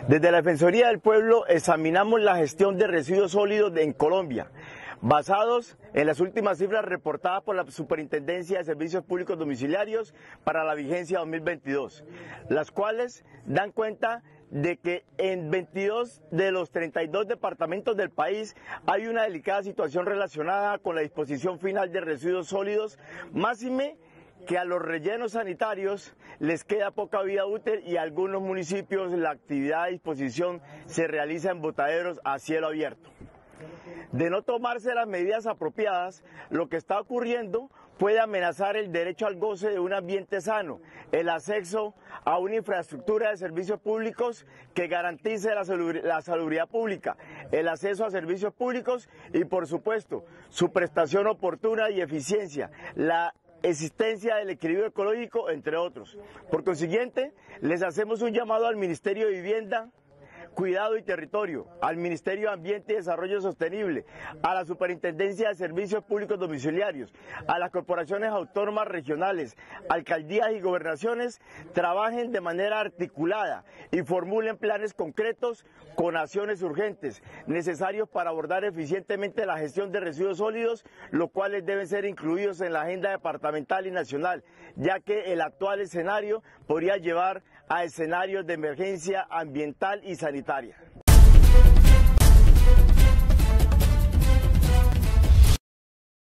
Desde la Defensoría del Pueblo examinamos la gestión de residuos sólidos en Colombia, basados en las últimas cifras reportadas por la Superintendencia de Servicios Públicos Domiciliarios para la vigencia 2022, las cuales dan cuenta de que en 22 de los 32 departamentos del país hay una delicada situación relacionada con la disposición final de residuos sólidos, máxime que a los rellenos sanitarios les queda poca vida útil y a algunos municipios la actividad de disposición se realiza en botaderos a cielo abierto. De no tomarse las medidas apropiadas, lo que está ocurriendo puede amenazar el derecho al goce de un ambiente sano, el acceso a una infraestructura de servicios públicos que garantice la salubridad pública, el acceso a servicios públicos y, por supuesto, su prestación oportuna y eficiencia, la existencia del equilibrio ecológico, entre otros. Por consiguiente, les hacemos un llamado al Ministerio de Vivienda, Cuidado y Territorio, al Ministerio de Ambiente y Desarrollo Sostenible, a la Superintendencia de Servicios Públicos Domiciliarios, a las corporaciones autónomas regionales, alcaldías y gobernaciones, trabajen de manera articulada y formulen planes concretos con acciones urgentes necesarios para abordar eficientemente la gestión de residuos sólidos, los cuales deben ser incluidos en la agenda departamental y nacional, ya que el actual escenario podría llevar a escenarios de emergencia ambiental y sanitaria.